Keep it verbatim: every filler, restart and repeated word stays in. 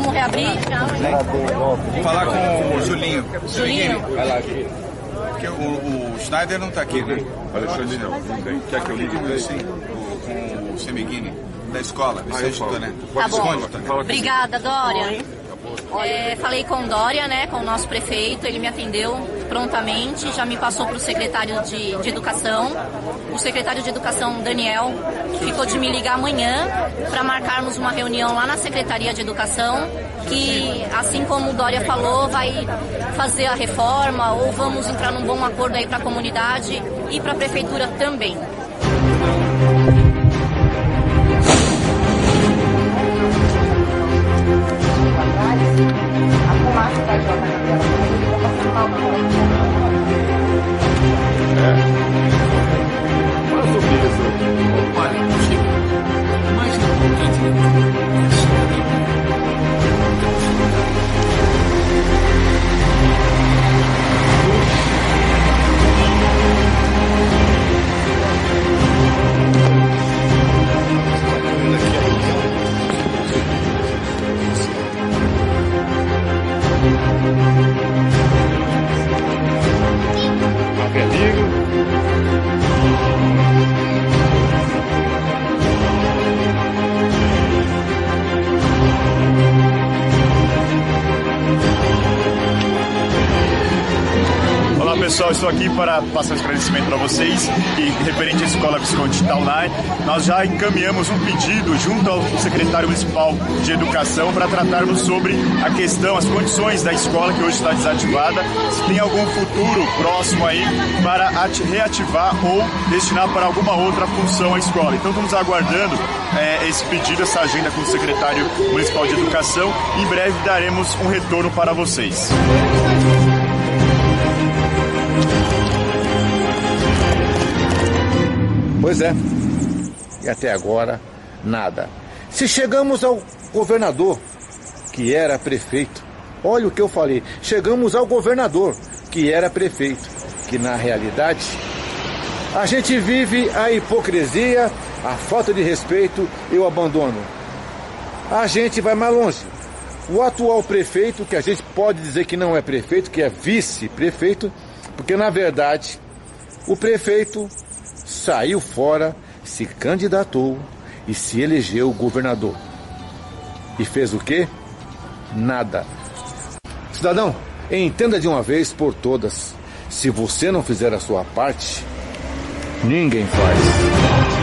Vamos reabrir? Vou falar com o Julinho. Julinho? Vai lá aqui. Porque o, o Schneider não está aqui, né? Alexandre não. Quer que eu ligue para assim? Com o Semiguini, da escola. Você ajuda, né? Tá bom. Esconde, Obrigada, Dória. É, falei com o Dória, né, com o nosso prefeito, ele me atendeu prontamente, já me passou para o secretário de, de Educação. O secretário de Educação, Daniel, ficou de me ligar amanhã para marcarmos uma reunião lá na Secretaria de Educação, que, assim como o Dória falou, vai fazer a reforma ou vamos entrar num bom acordo aí para a comunidade e para a prefeitura também. A fumaça da Jota na tela também, eu vou passar mal na hora. É. Olha sobre isso. Olha, Chico, o mais importante é a senhora. Pessoal, estou aqui para passar um esclarecimento para vocês e referente à Escola Visconde Taunay, nós já encaminhamos um pedido junto ao secretário municipal de Educação para tratarmos sobre a questão, as condições da escola que hoje está desativada, se tem algum futuro próximo aí para reativar ou destinar para alguma outra função a escola. Então estamos aguardando é, esse pedido, essa agenda com o secretário municipal de Educação e em breve daremos um retorno para vocês. Pois é, e até agora, nada. Se chegamos ao governador, que era prefeito, olha o que eu falei, chegamos ao governador, que era prefeito, que na realidade, a gente vive a hipocrisia, a falta de respeito e o abandono. A gente vai mais longe. O atual prefeito, que a gente pode dizer que não é prefeito, que é vice-prefeito, porque na verdade, o prefeito saiu fora, se candidatou e se elegeu governador. E fez o quê? Nada. Cidadão, entenda de uma vez por todas, se você não fizer a sua parte, ninguém faz.